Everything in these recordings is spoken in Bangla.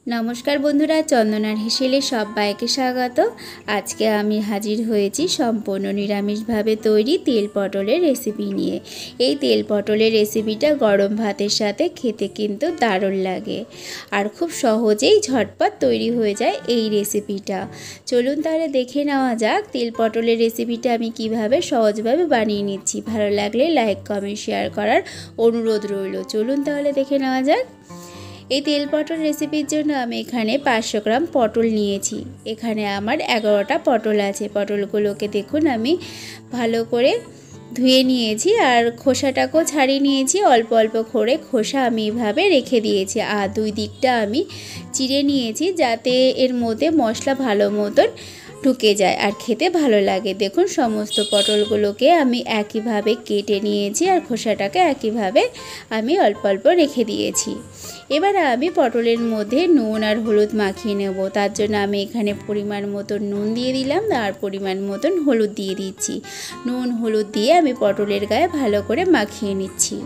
নমস্কার বন্ধুরা, চন্দনার হেসেলে সবাইকে স্বাগত। আজকে আমি হাজির হয়েছি সম্পূর্ণ নিরামিষভাবে তৈরি তেল পটলের রেসিপি নিয়ে। এই তেল পটলের রেসিপিটা গরম ভাতের সাথে খেতে কিন্তু দারুণ লাগে আর খুব সহজেই ঝটপট তৈরি হয়ে যায় এই রেসিপিটা। চলুন তাহলে দেখে নেওয়া যাক তেল পটলের রেসিপিটা আমি কিভাবে সহজভাবে বানিয়ে নিচ্ছি। ভালো লাগলে লাইক কমেন্ট শেয়ার করার অনুরোধ রইল। চলুন তাহলে দেখে নেওয়া যাক। এই তেল পটল রেসিপির জন্য আমি এখানে 500 গ্রাম পটল নিয়েছি। এখানে আমার 11টা পটল আছে। পটলগুলোকে দেখুন আমি ভালো করে ধুয়ে নিয়েছি আর খোসাটাকেও ছাড়িয়ে নিয়েছি। অল্প অল্প করে খোসা আমি এভাবে রেখে দিয়েছি আর দুই দিকটা আমি চিড়ে নিয়েছি যাতে এর মধ্যে মশলা ভালো মতন ঢুকে যায় আর খেতে ভালো লাগে। দেখুন সমস্ত পটলগুলোকে আমি একইভাবে কেটে নিয়েছি আর খোসাটাকে একইভাবে আমি অল্প অল্প রেখে দিয়েছি। এবার আমি পটলের মধ্যে নুন আর হলুদ মাখিয়ে নেব। তার জন্য আমি এখানে পরিমাণ মতন নুন দিয়ে দিলাম আর পরিমাণ মতন হলুদ দিয়ে দিচ্ছি। নুন হলুদ দিয়ে আমি পটলের গায়ে ভালো করে মাখিয়ে নিচ্ছি।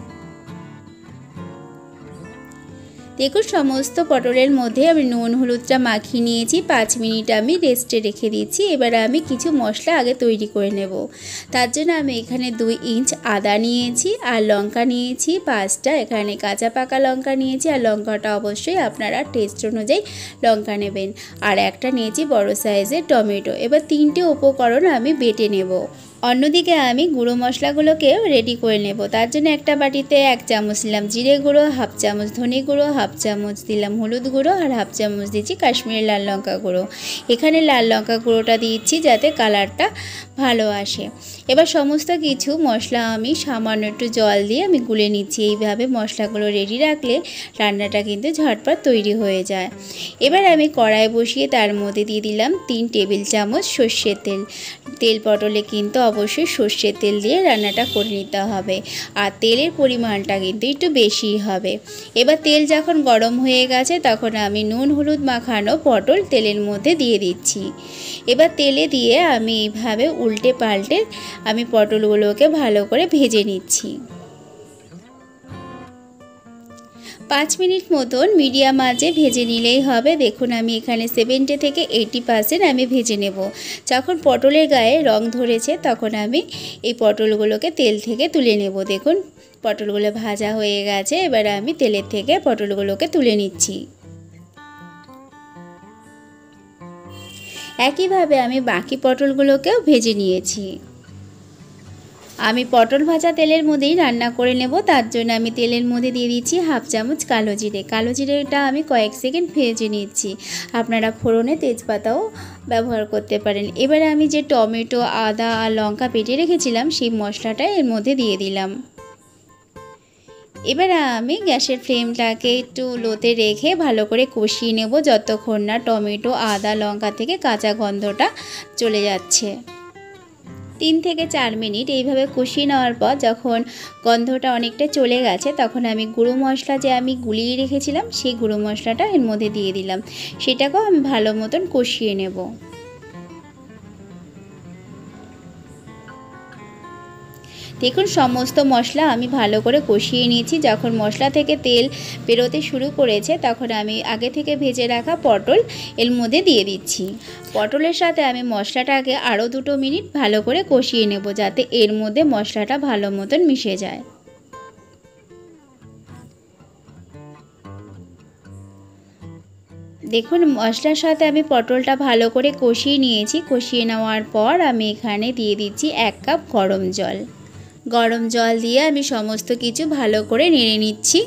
দেখুন সমস্ত পটলের মধ্যে আমি নুন হলুদটা মাখিয়ে নিয়েছি। 5 মিনিট আমি রেস্টে রেখে দিচ্ছি। এবার আমি কিছু মশলা আগে তৈরি করে নেব। তার জন্য আমি এখানে 2 ইঞ্চ আদা নিয়েছি আর লঙ্কা নিয়েছি 5টা। এখানে কাঁচা পাকা লঙ্কা নিয়েছি আর লঙ্কাটা অবশ্যই আপনারা টেস্ট অনুযায়ী লঙ্কা নেবেন। আর একটা নিয়েছি বড় সাইজের টমেটো। এবার 3টে উপকরণ আমি বেটে নেব। অন্যদিকে আমি গুঁড়ো মশলাগুলোকেও রেডি করে নেব। তার জন্য একটা বাটিতে 1 চামচ দিলাম জিরে গুঁড়ো, হাফ চামচ ধনে গুঁড়ো, হাফ চামচ দিলাম হলুদ গুঁড়ো আর হাফ চামচ দিচ্ছি কাশ্মীরি লাল লঙ্কা গুঁড়ো। এখানে লাল লঙ্কা গুঁড়োটা দিচ্ছি যাতে কালারটা ভালো আসে। এবার সমস্ত কিছু মশলা আমি সামান্য একটু জল দিয়ে আমি গুলে নিচ্ছি। এইভাবে মশলাগুলো রেডি রাখলে রান্নাটা কিন্তু ঝটপট তৈরি হয়ে যায়। এবার আমি কড়াই বসিয়ে তার মধ্যে দিয়ে দিলাম 3 টেবিল চামচ সর্ষের তেল। তেল পটলে কিন্তু অবশ্যই সর্ষের তেল দিয়ে রান্নাটা করে নিতে হবে আর তেলের পরিমাণটা কিন্তু একটু বেশিই হবে। এবার তেল যখন গরম হয়ে গেছে তখন আমি নুন হলুদ মাখানো পটল তেলের মধ্যে দিয়ে দিচ্ছি। এবার তেলে দিয়ে আমি এইভাবে উল্টে পাল্টে আমি পটলগুলোকে ভালো করে ভেজে নিচ্ছি। 5 মিনিট মতন মিডিয়াম আঁচে ভেজে নিলেই হবে। দেখুন আমি এখানে 70 থেকে 80% আমি ভেজে নেব। যখন পটলের গায়ে রং ধরেছে তখন আমি এই পটলগুলোকে তেল থেকে তুলে নেব। দেখুন পটলগুলো ভাজা হয়ে গেছে। এবার আমি তেলের থেকে পটলগুলোকে তুলে নিচ্ছি। একইভাবে আমি বাকি পটলগুলোকেও ভেজে নিয়েছি। আমি পটল ভাজা তেলের মধ্যেই রান্না করে নেব। তার জন্য আমি তেলের মধ্যে দিয়ে দিচ্ছি হাফ চামচ কালো জিরে। কালো জিরেটা আমি কয়েক সেকেন্ড ভেজে নিচ্ছি। আপনারা ফোড়নে তেজপাতাও ব্যবহার করতে পারেন। এবারে আমি যে টমেটো আদা আর লঙ্কা বেটে রেখেছিলাম সেই মশলাটা এর মধ্যে দিয়ে দিলাম। এবার আমি গ্যাসের ফ্লেমটাকে একটু লোতে রেখে ভালো করে কষিয়ে নেব যতক্ষণ না টমেটো আদা লঙ্কা থেকে কাঁচা গন্ধটা চলে যাচ্ছে। 3 থেকে 4 মিনিট এইভাবে কষিয়ে নেওয়ার পর যখন গন্ধটা অনেকটা চলে গেছে তখন আমি গুঁড়ো মশলা যে আমি গুলিয়ে রেখেছিলাম সেই গুঁড়ো মশলাটা এর মধ্যে দিয়ে দিলাম। সেটাকেও আমি ভালো মতন কষিয়ে নেব। দেখুন সমস্ত মশলা আমি ভালো করে কষিয়ে নিয়েছি। যখন মশলা থেকে তেল বেরোতে শুরু করেছে তখন আমি আগে থেকে ভেজে রাখা পটল এর মধ্যে দিয়ে দিচ্ছি। পটলের সাথে আমি মশলাটাকে আরও 2 মিনিট ভালো করে কষিয়ে নেব যাতে এর মধ্যে মশলাটা ভালো মতন মিশে যায়। দেখুন মশলার সাথে আমি পটলটা ভালো করে কষিয়ে নিয়েছি। কষিয়ে নেওয়ার পর আমি এখানে দিয়ে দিচ্ছি 1 কাপ গরম জল। গরম জল দিয়ে আমি সমস্ত কিছু ভালো করে নেড়ে নিচ্ছি।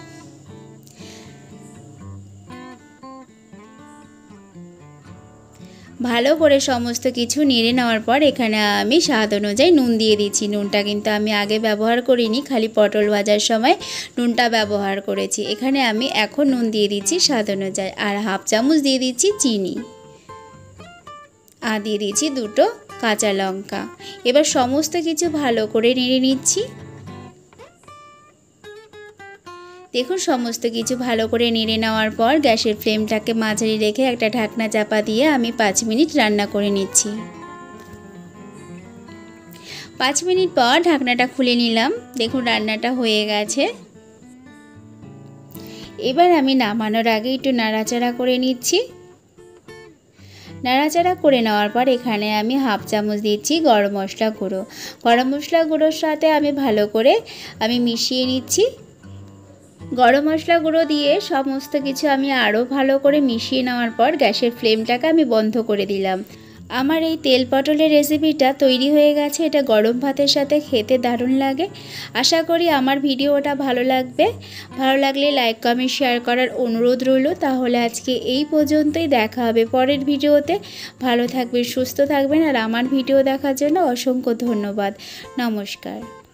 ভালো করে সমস্ত কিছু নেড়ে নেওয়ার পর এখানে আমি স্বাদ অনুযায়ী নুন দিয়ে দিচ্ছি। নুনটা কিন্তু আমি আগে ব্যবহার করিনি, খালি পটল ভাজার সময় নুনটা ব্যবহার করেছি। এখানে আমি এখন নুন দিয়ে দিচ্ছি স্বাদ অনুযায়ী আর হাফ চামচ দিয়ে দিচ্ছি চিনি আর দিয়ে দিচ্ছি 2টো কাঁচা লঙ্কা। এবার সমস্ত কিছু ভালো করে নেড়ে নিচ্ছি। দেখুন সমস্ত কিছু ভালো করে নেড়ে নেওয়ার পর গ্যাসের ফ্লেমটাকে মাঝারি রেখে একটা ঢাকনা চাপা দিয়ে আমি 5 মিনিট রান্না করে নিচ্ছি। 5 মিনিট পর ঢাকনাটা খুলে নিলাম। দেখুন রান্নাটা হয়ে গেছে। এবার আমি নামানোর আগে একটু নাড়াচাড়া করে নিচ্ছি। নাড়াচাড়া করে নেওয়ার পর এখানে আমি হাফ চামচ দিচ্ছি গরম মশলা গুঁড়ো। গরম মশলা গুঁড়োর সাথে আমি ভালো করে মিশিয়ে নিচ্ছি। গরম মশলা গুঁড়ো দিয়ে সমস্ত কিছু আমি আরও ভালো করে মিশিয়ে নেওয়ার পর গ্যাসের ফ্লেমটাকে আমি বন্ধ করে দিলাম। আমার এই তেল পটলের রেসিপিটা তৈরি হয়ে গেছে। এটা গরম ভাতের সাথে খেতে দারুণ লাগে। আশা করি আমার ভিডিওটা ভালো লাগবে। ভালো লাগলে লাইক কমেন্ট শেয়ার করার অনুরোধ রইল। তাহলে আজকে এই পর্যন্তই, দেখা হবে পরের ভিডিওতে। ভালো থাকবেন, সুস্থ থাকবেন, আর আমার ভিডিও দেখার জন্য অসংখ্য ধন্যবাদ। নমস্কার।